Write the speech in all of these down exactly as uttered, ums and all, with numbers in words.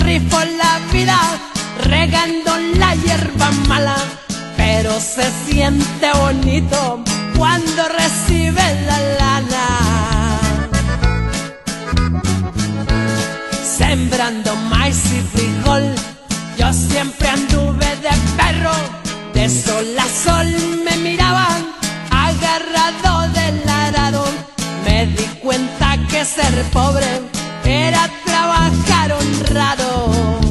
rifo la vida regando la hierba mala, pero se siente bonito cuando recibe la lana. Sembrando maíz y frijol, yo siempre anduve de perro, de sol a sol me miraban agarrado del arado. Me di cuenta que ser pobre era trabajar honrado.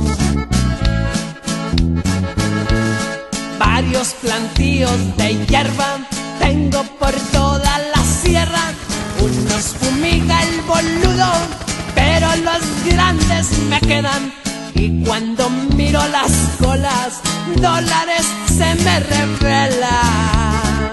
Varios plantíos de hierba tengo por toda la sierra. Unos fumiga el boludo, pero los grandes me quedan. Y cuando miro las colas, dólares se me revelan.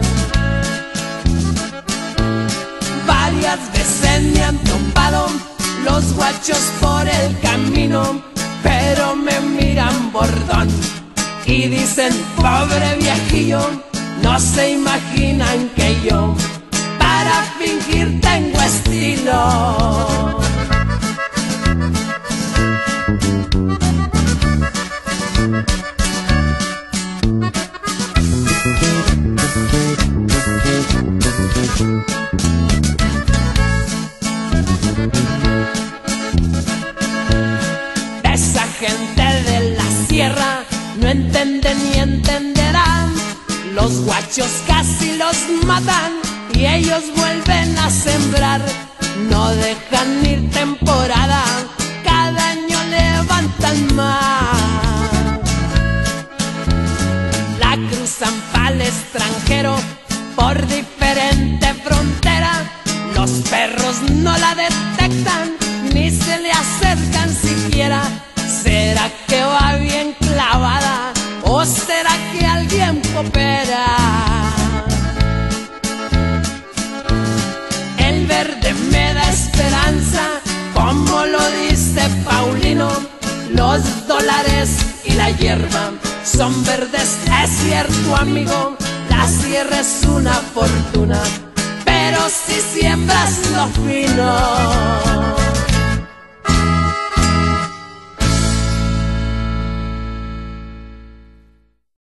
Varias veces me han topado los guachos por el camino, pero me miran bordón y dicen: pobre viejillo, no se imaginan que yo para fingir tengo estilo. Esa gente de la sierra no entiende ni entenderán. Los guachos casi los matan y ellos vuelven a sembrar. No dejan ir temporada, cada año levantan más. La cruzan pa'l extranjero por diferente frontera. Los perros no la detectan ni se le acercan siquiera. ¿Será que va bien clavada o será que alguien coopera? El verde me da esperanza, como lo dice Paulino. Los dólares y la hierba son verdes, es cierto amigo. La sierra es una fortuna, pero si siembras lo fino.